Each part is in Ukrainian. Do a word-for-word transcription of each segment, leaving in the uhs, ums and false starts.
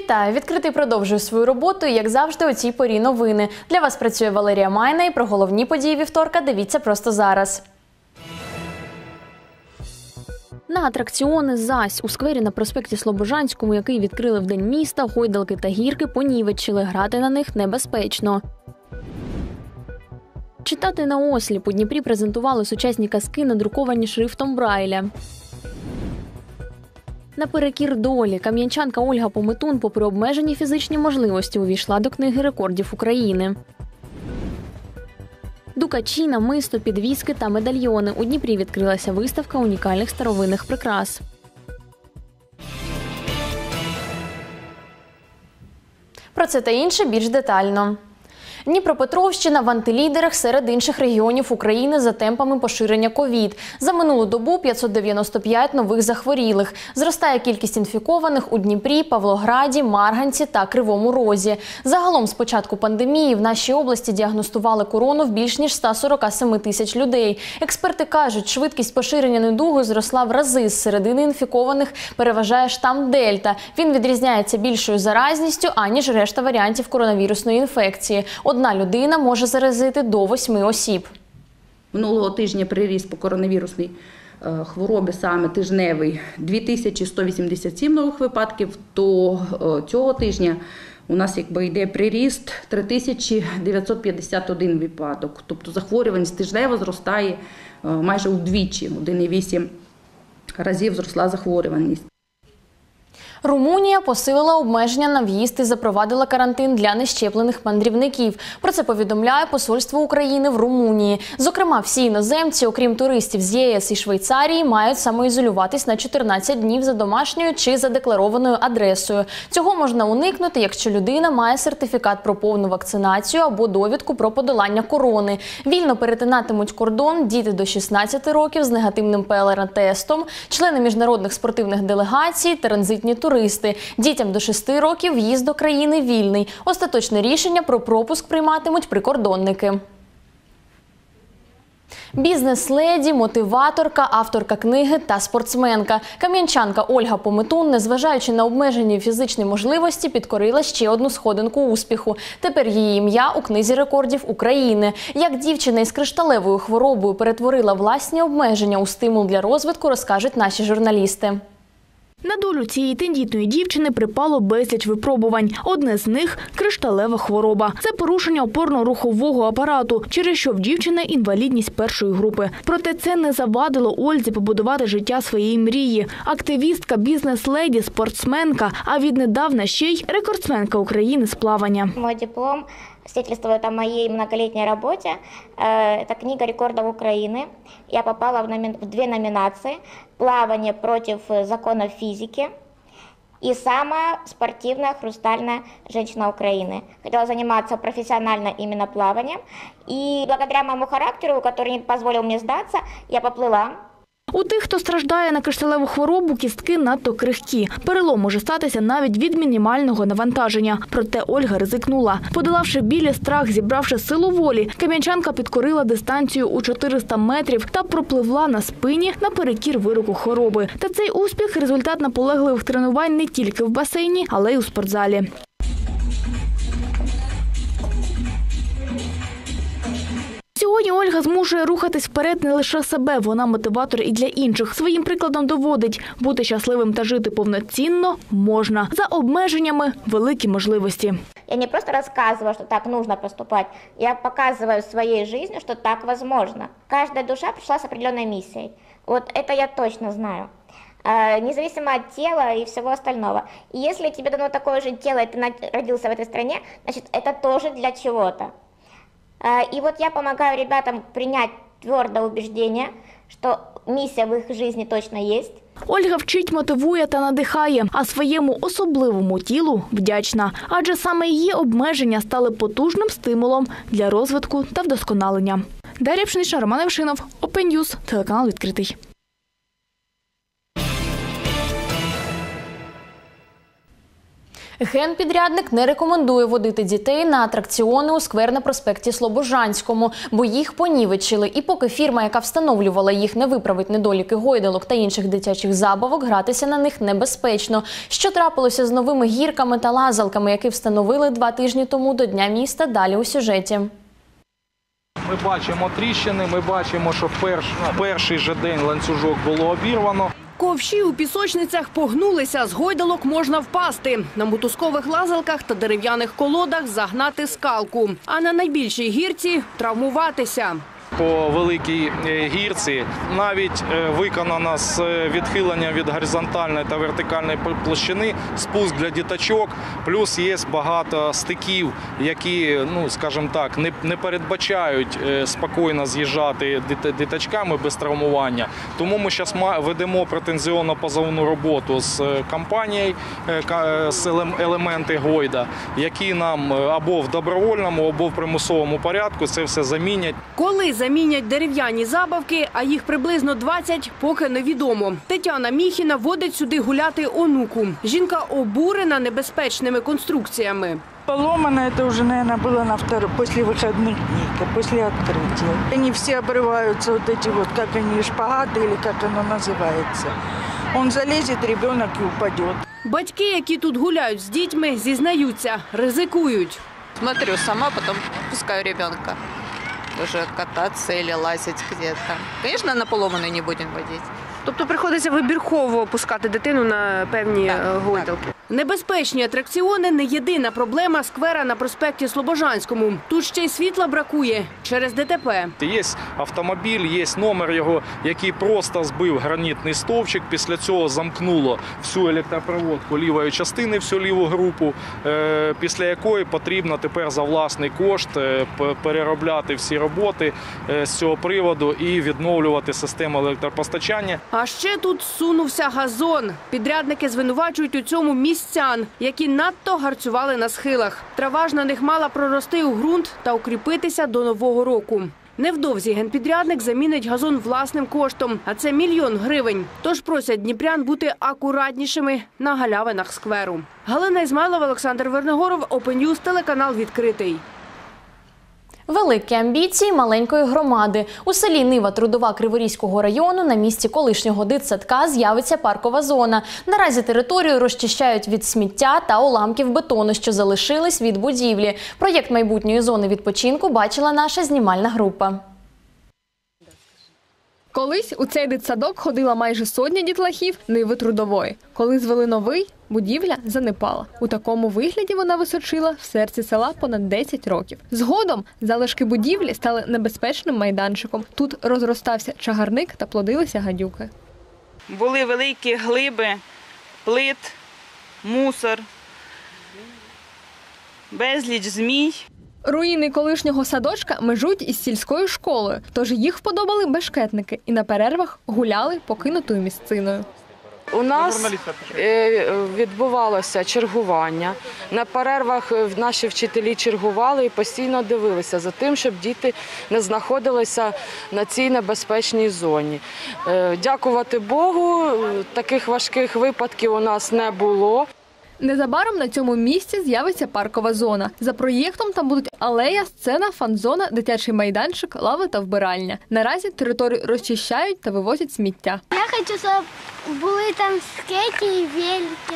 Вітаю! Відкритий продовжує свою роботу, і, як завжди, у цій порі новини. Для вас працює Валерія Майна, і про головні події вівторка дивіться просто зараз. На атракціони зась. У сквері на проспекті Слобожанському, який відкрили в День міста, гойдалки та гірки понівечили. Грати на них небезпечно. Читати наосліп. У Дніпрі презентували сучасні казки, надруковані шрифтом Брайля. Наперекір долі. Кам'янчанка Ольга Пометун, попри обмежені фізичні можливості, увійшла до книги рекордів України. Дукачі, намисто, підвіски та медальйони. У Дніпрі відкрилася виставка унікальних старовинних прикрас. Про це та інше більш детально. Дніпропетровщина в антилідерах серед інших регіонів України за темпами поширення ковід. За минулу добу п'ятсот дев'яносто п'ять нових захворілих. Зростає кількість інфікованих у Дніпрі, Павлограді, Марганці та Кривому Розі. Загалом з початку пандемії в нашій області діагностували корону в більш ніж ста сорока семи тисяч людей. Експерти кажуть, швидкість поширення недугу зросла в рази. З середини інфікованих переважає штам Дельта. Він відрізняється більшою заразністю, аніж решта варіантів коронавірусної інфекції. Одна людина може заразити до восьми осіб. Минулого тижня приріст по коронавірусній хворобі саме тижневий дві тисячі сто вісімдесят сім нових випадків, то цього тижня у нас якби йде приріст три тисячі дев'ятсот п'ятдесят один випадок. Тобто захворюваність тижнево зростає майже удвічі, один цілих вісім разів зросла захворюваність. Румунія посилила обмеження на в'їзд і запровадила карантин для нещеплених мандрівників. Про це повідомляє Посольство України в Румунії. Зокрема, всі іноземці, окрім туристів з ЄС і Швейцарії, мають самоізолюватись на чотирнадцять днів за домашньою чи задекларованою адресою. Цього можна уникнути, якщо людина має сертифікат про повну вакцинацію або довідку про подолання корони. Вільно перетинатимуть кордон діти до шістнадцяти років з негативним Пе Ел Ар-тестом, члени міжнародних спортивних делегацій, транзитні туристи. Дітям до шести років в'їзд до країни вільний. Остаточне рішення про пропуск прийматимуть прикордонники. Бізнес-леді, мотиваторка, авторка книги та спортсменка. Кам'янчанка Ольга Пометун, незважаючи на обмежені фізичні можливості, підкорила ще одну сходинку успіху. Тепер її ім'я у книзі рекордів України. Як дівчина із кришталевою хворобою перетворила власні обмеження у стимул для розвитку, розкажуть наші журналісти. На долю цієї тендітної дівчини припало безліч випробувань. Одне з них – кришталева хвороба. Це порушення опорно-рухового апарату, через що в дівчини інвалідність першої групи. Проте це не завадило Ользі побудувати життя своєї мрії. Активістка, бізнес-леді, спортсменка, а віднедавна ще й рекордсменка України з плавання. Мой диплом свидетельствует о моей многолетней работе. Это книга рекордов Украины. Я попала в, номи... в две номинации. Плавание против законов физики и самая спортивная хрустальная женщина Украины. Хотела заниматься профессионально именно плаванием. И благодаря моему характеру, который не позволил мне сдаться, я поплыла. У тих, хто страждає на кришталеву хворобу, кістки надто крихкі. Перелом може статися навіть від мінімального навантаження. Проте Ольга ризикнула. Подолавши біль і страх, зібравши силу волі, кам'янчанка підкорила дистанцію у чотириста метрів та пропливла на спині наперекір вироку хвороби. Та цей успіх – результат наполегливих тренувань не тільки в басейні, але й у спортзалі. Сьогодні Ольга змушує рухатись вперед не лише себе, вона мотиватор і для інших. Своїм прикладом доводить, бути щасливим та жити повноцінно можна. За обмеженнями – великі можливості. Я не просто рассказываю, что так нужно поступать, я показываю своей жизнью, что так возможно. Каждая душа пришла с определенной миссией. Вот это я точно знаю. Независимо от тела и всего остального. И если тебе дано такое же тело, и ты родился в этой стране, значит, это тоже для чего-то. И вот я помогаю ребятам принять твердое убеждение, что миссия в их жизни точно есть. Ольга вчить, мотивує та надихає, а своєму особливому тілу вдячна. Адже саме її обмеження стали потужним стимулом для розвитку та вдосконалення. Дар'я Пшенична, Роман Евшинов, Open News, телеканал «Відкритий». Генпідрядник не рекомендує водити дітей на атракціони у сквер на проспекті Слобожанському, бо їх понівечили. І поки фірма, яка встановлювала їх, не виправить недоліки гойдалок та інших дитячих забавок, гратися на них небезпечно. Що трапилося з новими гірками та лазалками, які встановили два тижні тому до Дня міста, далі у сюжеті. Ми бачимо тріщини, ми бачимо, що в, перш, в перший же день ланцюжок було обірвано. Ковші у пісочницях погнулися, з гойдалок можна впасти. На мотузкових лазалках та дерев'яних колодах загнати скалку. А на найбільшій гірці – травмуватися. По великій гірці навіть виконано з відхиленням від горизонтальної та вертикальної площини спуск для діточок, плюс є багато стиків, які, ну, скажімо так, не, не передбачають спокійно з'їжджати діточками без травмування. Тому ми зараз ведемо претензіонно-позовну роботу з компанією, з елементи Гойда, які нам або в добровольному, або в примусовому порядку це все замінять. Коли замінять дерев'яні забавки, а їх приблизно двадцять, поки невідомо. Тетяна Міхіна водить сюди гуляти онуку. Жінка обурена небезпечними конструкціями. Поломано это уже, наверное, было на второй, после выходных дней, после открытия. Они все обрываются, вот эти вот, как они, шпагаты или как оно называется. Он залезет, ребенок и упадет. Батьки, які тут гуляють з дітьми, зізнаються, ризикують. Смотрю сама, потом пускаю ребенка тоже кататься или лазить где-то. Конечно, на поломанный не будем водить. Тобто приходиться вибірково пускати дитину на певні Так, гойдалки? Небезпечні атракціони – не єдина проблема сквера на проспекті Слобожанському. Тут ще й світла бракує через ДТП. Є автомобіль, є номер його, який просто збив гранітний стовпчик, після цього замкнуло всю електропроводку лівої частини, всю ліву групу, після якої потрібно тепер за власний кошт переробляти всі роботи з цього приводу і відновлювати систему електропостачання. А ще тут сунувся газон. Підрядники звинувачують у цьому містян, які надто гарцювали на схилах. Трава ж на них мала прорости у ґрунт та укріпитися до Нового року. Невдовзі генпідрядник замінить газон власним коштом, а це мільйон гривень. Тож просять дніпрян бути акуратнішими на галявинах скверу. Галина Ізмайлова, Олександр Вернегоров, Open News, телеканал «Відкритий». Великі амбіції маленької громади. У селі Нива Трудова Криворізького району на місці колишнього дитсадка з'явиться паркова зона. Наразі територію розчищають від сміття та уламків бетону, що залишились від будівлі. Проєкт майбутньої зони відпочинку бачила наша знімальна група. Колись у цей дитсадок ходила майже сотня дітлахів Ниви Трудової. Коли звели новий, будівля занепала. У такому вигляді вона височила в серці села понад десять років. Згодом залишки будівлі стали небезпечним майданчиком. Тут розростався чагарник та плодилися гадюки. Були великі глиби, плит, мусор, безліч змій. Руїни колишнього садочка межують із сільською школою, тож їх вподобали бешкетники і на перервах гуляли покинутою місциною. У нас відбувалося чергування. На перервах наші вчителі чергували і постійно дивилися за тим, щоб діти не знаходилися на цій небезпечній зоні. Дякувати Богу, таких важких випадків у нас не було. Незабаром на цьому місці з'явиться паркова зона. За проєктом там будуть алея, сцена, фан-зона, дитячий майданчик, лави та вбиральня. Наразі територію розчищають та вивозять сміття. Я хочу, щоб були там скейти і велики,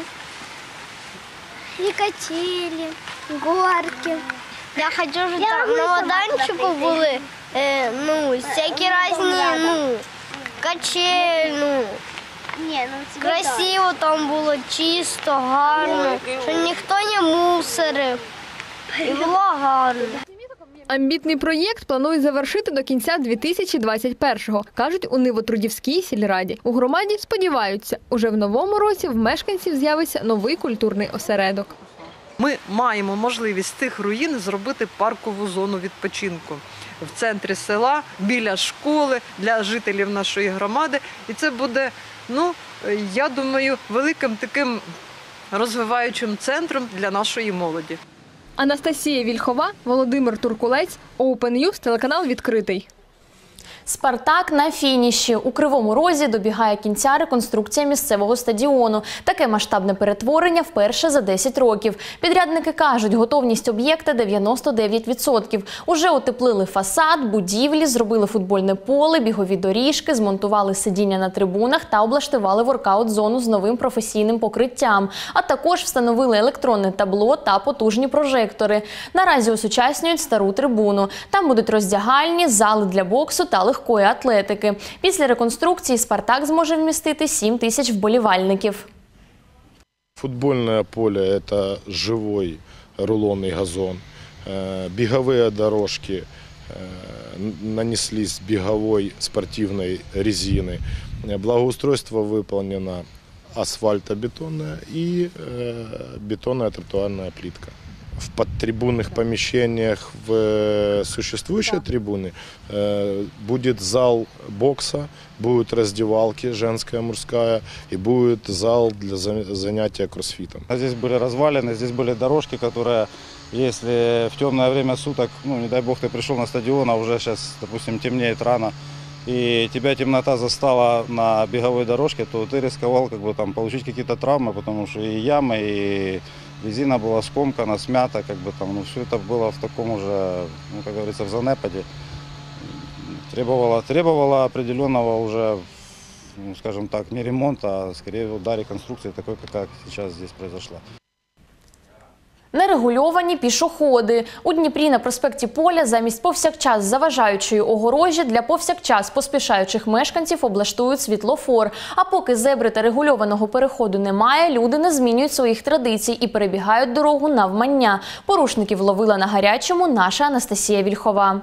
і качелі, горки. Я хочу, щоб там на майданчику були е, ну, всякі різні, ну, качелі, ну. Ні, ну, красиво там було, чисто, гарно, що ніхто не мусорив, і було гарно. Амбітний проєкт планують завершити до кінця дві тисячі двадцять першого, кажуть у Нивотрудівській сільраді. У громаді сподіваються, уже в новому році в мешканців з'явиться новий культурний осередок. Ми маємо можливість з цих руїн зробити паркову зону відпочинку в центрі села, біля школи, для жителів нашої громади. І це буде, ну, я думаю, великим таким розвиваючим центром для нашої молоді. Анастасія Вільхова, Володимир Туркулець, Open News, телеканал «Відкритий». Спартак на фініші. У Кривому Розі добігає кінця реконструкція місцевого стадіону. Таке масштабне перетворення вперше за десять років. Підрядники кажуть, готовність об'єкта дев'яносто дев'ять відсотків. Уже утеплили фасад, будівлі, зробили футбольне поле, бігові доріжки, змонтували сидіння на трибунах та облаштували воркаут-зону з новим професійним покриттям. А також встановили електронне табло та потужні прожектори. Наразі осучаснюють стару трибуну. Там будуть роздягальні, зали для боксу та легкої атлетики. Після реконструкції «Спартак» зможе вмістити сім тисяч вболівальників. Футбольное поле – это живой рулонный газон. Беговые дорожки нанеслись беговой спортивной резины. Благоустройство выполнено асфальтобетонное и бетонная тротуарная плитка. В подтрибунных помещениях в существующей трибуны будет зал бокса, будут раздевалки, женская, мужская, и будет зал для занятия кроссфитом. Здесь были развалины, здесь были дорожки, которые, если в темное время суток, ну не дай бог ты пришел на стадион, а уже сейчас, допустим, темнеет рано, и тебя темнота застала на беговой дорожке, то ты рисковал как бы там получить какие-то травмы, потому что и ямы, и резина была скомкана, смята, как бы там, ну все это было в таком уже, ну как говорится, в занепаде. Требовало, требовало определенного уже, ну, скажем так, не ремонта, а скорее да, реконструкции такой, как сейчас здесь произошла. Нерегульовані пішоходи. У Дніпрі на проспекті Поля замість повсякчас заважаючої огорожі для повсякчас поспішаючих мешканців облаштують світлофор. А поки зебри та регульованого переходу немає, люди не змінюють своїх традицій і перебігають дорогу навмання. Порушників ловила на гарячому наша Анастасія Вільхова.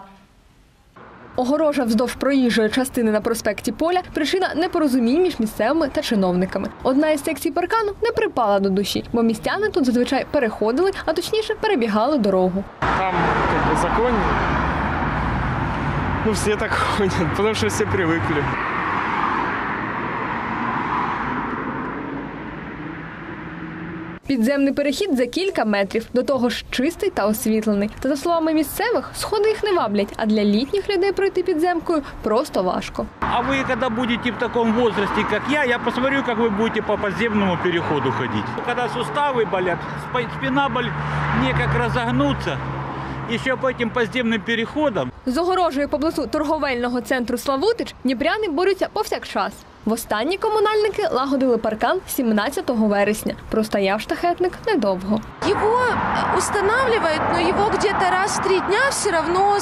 Огорожа вздовж проїжджої частини на проспекті Поля – причина непорозумінь між місцевими та чиновниками. Одна із секцій паркану не припала до душі, бо містяни тут зазвичай переходили, а точніше перебігали дорогу. Там как бы закон, ну все так ходят, потому что все привыкли. Підземний перехід за кілька метрів, до того ж чистий та освітлений. Та за словами місцевих, сходи їх не ваблять, а для літніх людей пройти підземкою просто важко. А ви, коли будете в такому віці, як я, я посмотрю, як ви будете по підземному переходу ходити. Коли сустави болять, спина болить, ніяк розогнутися. І ще по цим підземним переходам. З огорожею поблизу торговельного центру «Славутич» дніпряни борються повсякчас. Востаннє комунальники лагодили паркан сімнадцятого вересня. Простояв штахетник недовго. Його встановлюють, але його где-то раз в три дня все одно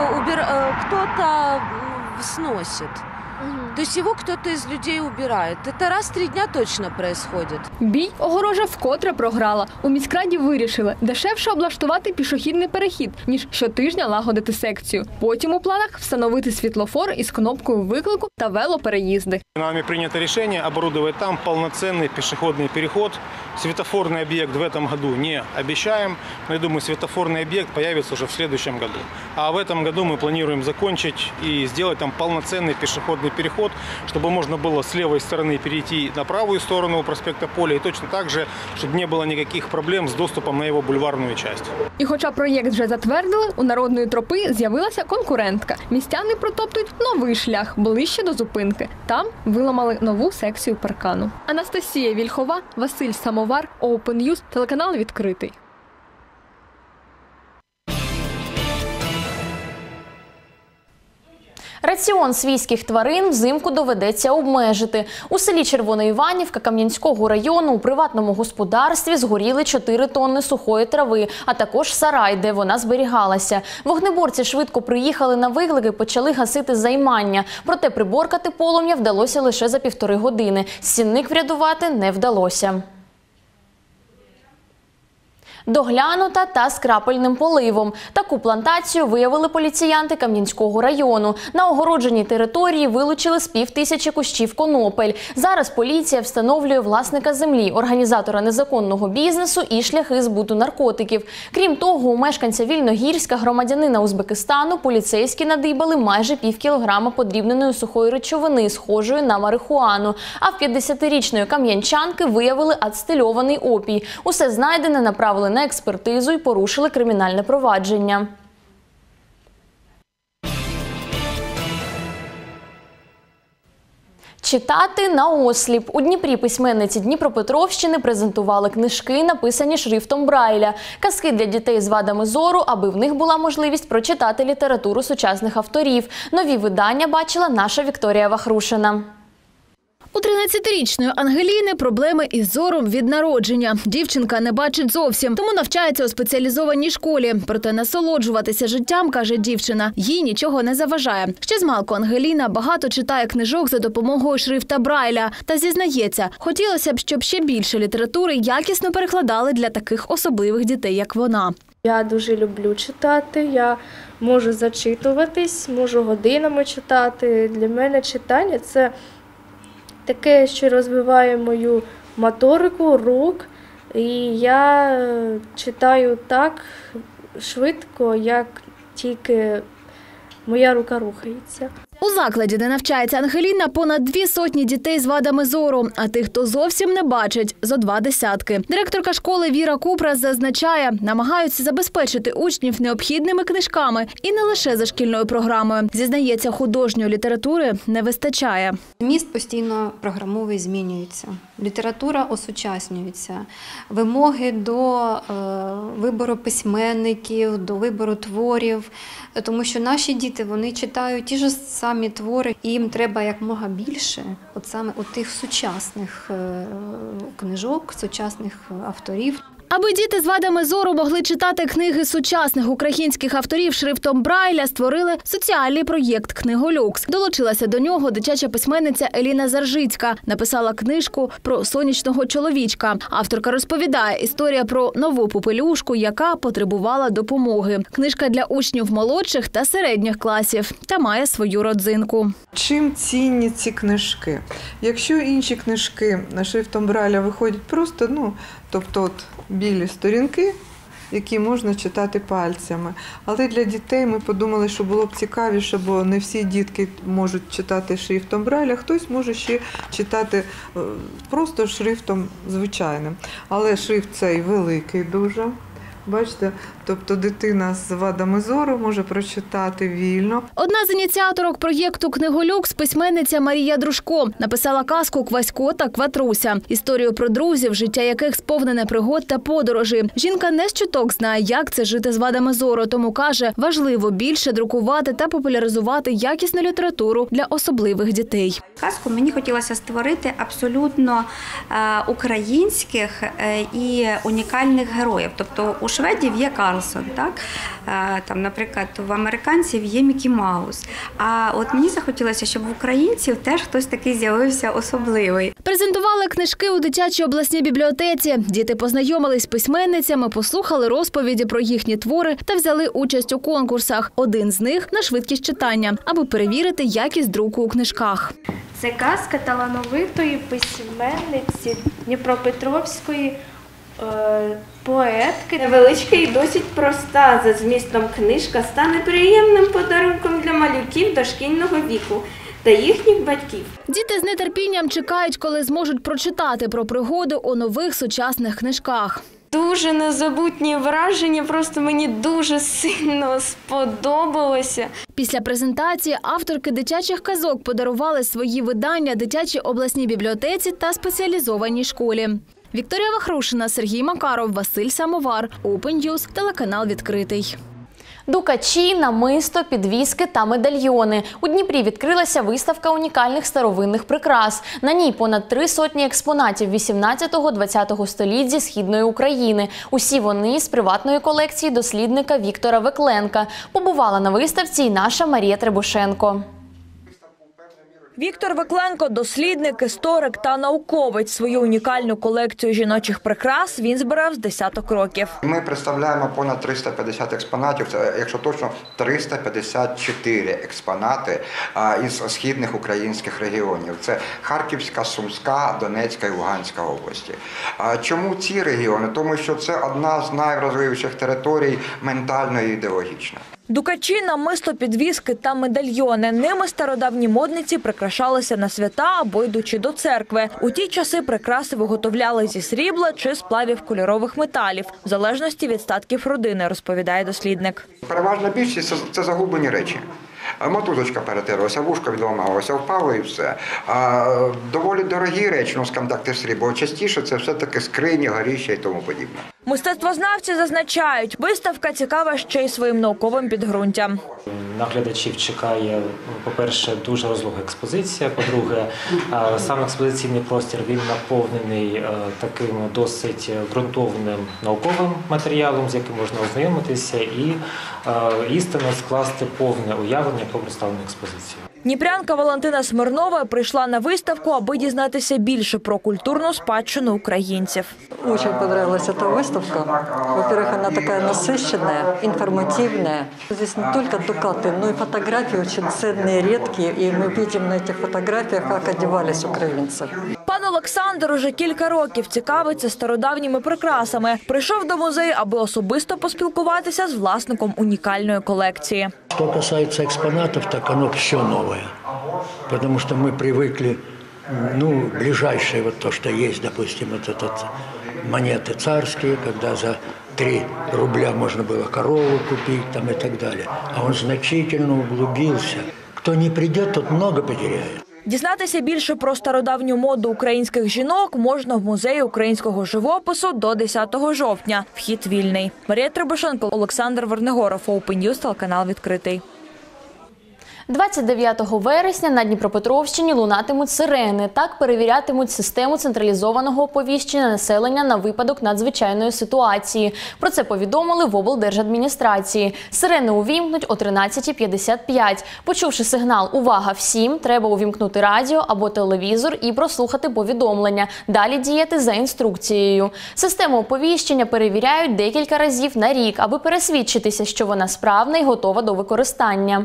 хтось сносить. То есть его кто-то из людей убирает. Это раз в три дня точно происходит. Бій огорожа вкотре програла. У міськраді вирішили дешевше облаштувати пішохідний перехід, ніж щотижня лагодити секцію. Потім у планах встановити світлофор із кнопкою виклику та велопереїзди. Нами прийнято рішення оборудовать там повноцінний пішохідний переход. Светофорный объект в этом году не обещаем, но я думаю, светофорный объект появится уже в следующем году. А в этом году мы планируем закончить и сделать там полноценный пешеходный переход, чтобы можно было с левой стороны перейти на правую сторону проспекта Поля и точно так же, чтобы не было никаких проблем с доступом на его бульварную часть. І хоча проєкт вже затвердили, у народної тропи з'явилася конкурентка. Містяни протоптують новий шлях ближче до зупинки. Там виламали нову секцію паркану. Анастасія Вільхова, Василь Самовар, Open News, телеканал «Відкритий». Раціон свійських тварин взимку доведеться обмежити. У селі Червоноіванівка Кам'янського району у приватному господарстві згоріли чотири тонни сухої трави, а також сарай, де вона зберігалася. Вогнеборці швидко приїхали на виклик і почали гасити займання. Проте приборкати полум'я вдалося лише за півтори години. Сінник врятувати не вдалося. Доглянута та з крапельним поливом. Таку плантацію виявили поліціянти Кам'янського району. На огородженій території вилучили з пів тисячі кущів конопель. Зараз поліція встановлює власника землі, організатора незаконного бізнесу і шляхи збуту наркотиків. Крім того, у мешканця Вільногірська, громадянина Узбекистану, поліцейські надибали майже пів кілограма подрібненої сухої речовини, схожої на марихуану. А в п'ятдесятирічної кам'янчанки виявили ацетильований опій. Усе знайдене направили на експертизу і порушили кримінальне провадження. Читати наосліп. У Дніпрі письменниці Дніпропетровщини презентували книжки, написані шрифтом Брайля. Казки для дітей з вадами зору, аби в них була можливість прочитати літературу сучасних авторів. Нові видання бачила наша Вікторія Вахрушина. У тринадцятирічної Ангеліни проблеми із зором від народження. Дівчинка не бачить зовсім, тому навчається у спеціалізованій школі. Проте насолоджуватися життям, каже дівчина, їй нічого не заважає. Ще змалку Ангеліна багато читає книжок за допомогою шрифта Брайля. Та зізнається, хотілося б, щоб ще більше літератури якісно перекладали для таких особливих дітей, як вона. Я дуже люблю читати, я можу зачитуватись, можу годинами читати. Для мене читання – це таке, що розвиває мою моторику рук, і я читаю так швидко, як тільки моя рука рухається. У закладі, де навчається Ангеліна, понад дві сотні дітей з вадами зору, а тих, хто зовсім не бачить, зо два десятки. Директорка школи Віра Купрас зазначає, намагаються забезпечити учнів необхідними книжками і не лише за шкільною програмою. Зізнається, художньої літератури не вистачає. Зміст постійно програмовий змінюється, література осучаснюється, вимоги до е, вибору письменників, до вибору творів, тому що наші діти, вони читають ті ж самі твори, і їм треба якомога більше, от саме у тих сучасних е, книжок, сучасних авторів. Аби діти з вадами зору могли читати книги сучасних українських авторів шрифтом Брайля, створили соціальний проєкт «Книголюкс». Долучилася до нього дитяча письменниця Еліна Заржицька. Написала книжку про сонячного чоловічка. Авторка розповідає, історія про нову попелюшку, яка потребувала допомоги. Книжка для учнів молодших та середніх класів та має свою родзинку. Чим цінні ці книжки? Якщо інші книжки шрифтом Брайля виходять просто, ну, тобто от білі сторінки, які можна читати пальцями. Але для дітей ми подумали, що було б цікавіше, бо не всі дітки можуть читати шрифтом Брайля, хтось може ще читати просто шрифтом звичайним. Але шрифт цей великий дуже. Бачите, тобто дитина з вадами зору може прочитати вільно. Одна з ініціаторок проєкту «Книголюкс» – письменниця Марія Дружко. Написала казку «Квасько та Кватруся». Історію про друзів, життя яких сповнене пригод та подорожі. Жінка не з чуток знає, як це жити з вадами зору, тому каже, важливо більше друкувати та популяризувати якісну літературу для особливих дітей. Казку мені хотілося створити абсолютно е, українських е, і унікальних героїв. Тобто у шведів є Карлсон, так? Е, там, наприклад, в американців є Мікі Маус. А от мені захотілося, щоб в українців теж хтось такий з'явився особливий. Презентували книжки у дитячій обласній бібліотеці. Діти познайомились з письменницями, послухали розповіді про їхні твори та взяли участь у конкурсах. Один з них – на швидкість читання, аби перевірити якість друку у книжках. Це казка талановитої письменниці Дніпропетровської е, поетки. Невеличка і досить проста за змістом книжка стане приємним подарунком для малюків дошкільного віку та їхніх батьків. Діти з нетерпінням чекають, коли зможуть прочитати про пригоди у нових сучасних книжках. Дуже незабутні враження, просто мені дуже сильно сподобалося. Після презентації авторки дитячих казок подарували свої видання дитячій обласній бібліотеці та спеціалізованій школі. Вікторія Вахрушина, Сергій Макаров, Василь Самовар, Open News, телеканал «Відкритий». Дукачі, намисто, підвіски та медальйони. У Дніпрі відкрилася виставка унікальних старовинних прикрас. На ній понад три сотні експонатів вісімнадцятого-двадцятого століть зі Східної України. Усі вони з приватної колекції дослідника Віктора Векленка. Побувала на виставці і наша Марія Требушенко. Віктор Векленко – дослідник, історик та науковець. Свою унікальну колекцію жіночих прикрас він збирав з десяток років. Ми представляємо понад триста п'ятдесят експонатів, це, якщо точно, триста п'ятдесят чотири експонати із східних українських регіонів. Це Харківська, Сумська, Донецька і Луганська області. Чому ці регіони? Тому що це одна з найвразливіших територій ментально і ідеологічно. Дукачі, намисто, підвіски та медальйони. Ними стародавні модниці прикрашалися на свята або йдучи до церкви. У ті часи прикраси виготовляли зі срібла чи сплавів кольорових металів, в залежності від статків родини, розповідає дослідник. Переважна більшість – це загублені речі. мотузочка перетерлася, вушко відламалося, впало і все. А доволі дорогі речі, ну, скажімо так, теж срібло. Частіше це все-таки скрині, горіща і тому подібне. Мистецтвознавці зазначають, виставка цікава ще й своїм науковим підґрунтям. Наглядачів чекає, по-перше, дуже розлога експозиція, по-друге, сам експозиційний простір, він наповнений таким досить ґрунтовним науковим матеріалом, з яким можна ознайомитися і істинно скласти повне уявлення про представлену експозицію. Дніпрянка Валентина Смирнова прийшла на виставку, аби дізнатися більше про культурну спадщину українців. Очень понравилась эта выставка. Во-первых, она такая насыщенная, информативная. Здесь не только дукаты, но и фотографии очень ценные, редкие. И мы видим на этих фотографиях, как одевались украинцы. Пан Олександр уже кілька років цікавиться стародавніми прикрасами. Прийшов до музею, аби особисто поспілкуватися з власником унікальної колекції. Что касается экспонатов, так оно все новое. Потому что мы привыкли, ну, ближайшее вот то, что есть, допустим, вот этот монеты царские, когда за три рубля можно было корову купить там и так далее. А он значительно углубился. Кто не придет, тот много потеряет. Дізнатися більше про стародавню моду українських жінок можна в музеї українського живопису до десятого жовтня. Вхід вільний. Марія Требушенко, Олександр Вернигоров, Open News, телеканал «Відкритий». двадцять дев'ятого вересня на Дніпропетровщині лунатимуть сирени. Так перевірятимуть систему централізованого оповіщення населення на випадок надзвичайної ситуації. Про це повідомили в облдержадміністрації. Сирени увімкнуть о тринадцятій п'ятдесят п'ять. Почувши сигнал «Увага всім!», треба увімкнути радіо або телевізор і прослухати повідомлення. Далі діяти за інструкцією. Систему оповіщення перевіряють декілька разів на рік, аби пересвідчитися, що вона справна і готова до використання.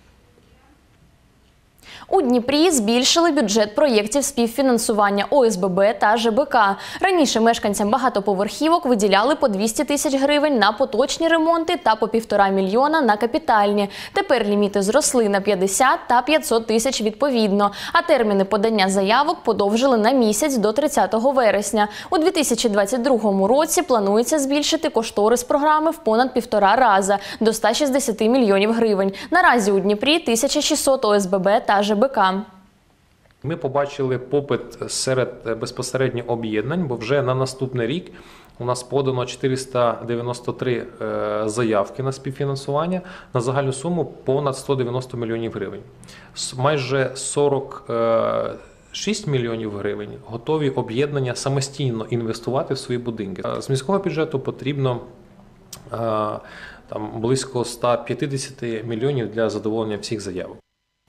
У Дніпрі збільшили бюджет проєктів співфінансування О С Б Б та Ж Б К. Раніше мешканцям багатоповерхівок виділяли по двісті тисяч гривень на поточні ремонти та по півтора мільйона на капітальні. Тепер ліміти зросли на п'ятдесят та п'ятсот тисяч відповідно, а терміни подання заявок подовжили на місяць до тридцятого вересня. У дві тисячі двадцять другому році планується збільшити кошторис програми в понад півтора рази – до ста шістдесяти мільйонів гривень. Наразі у Дніпрі тисяча шістсот О С Б Б та Ж Б К. Ми побачили попит серед безпосередньо об'єднань, бо вже на наступний рік у нас подано чотириста дев'яносто три заявки на співфінансування на загальну суму понад сто дев'яносто мільйонів гривень. Майже сорок шість мільйонів гривень готові об'єднання самостійно інвестувати в свої будинки. З міського бюджету потрібно там, близько ста п'ятдесят мільйонів для задоволення всіх заявок.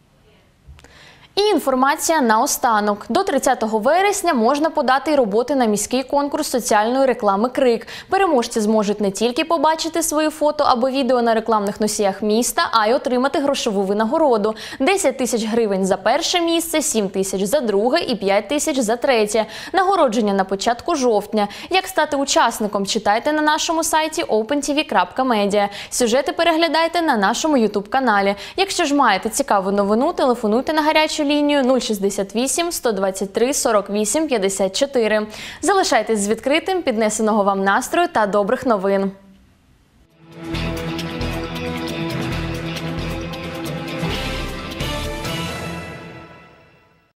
І інформація наостанок. До тридцятого вересня можна подати й роботи на міський конкурс соціальної реклами «Крик». Переможці зможуть не тільки побачити свої фото або відео на рекламних носіях міста, а й отримати грошову винагороду. десять тисяч гривень за перше місце, сім тисяч за друге і п'ять тисяч за третє. Нагородження на початку жовтня. Як стати учасником, читайте на нашому сайті опен ті ві крапка медіа. Сюжети переглядайте на нашому ютуб-каналі. Якщо ж маєте цікаву новину, телефонуйте на гарячу лінію нуль шістдесят вісім сто двадцять три сорок вісім п'ятдесят чотири. Залишайтесь з відкритим, піднесеного вам настрою та добрих новин.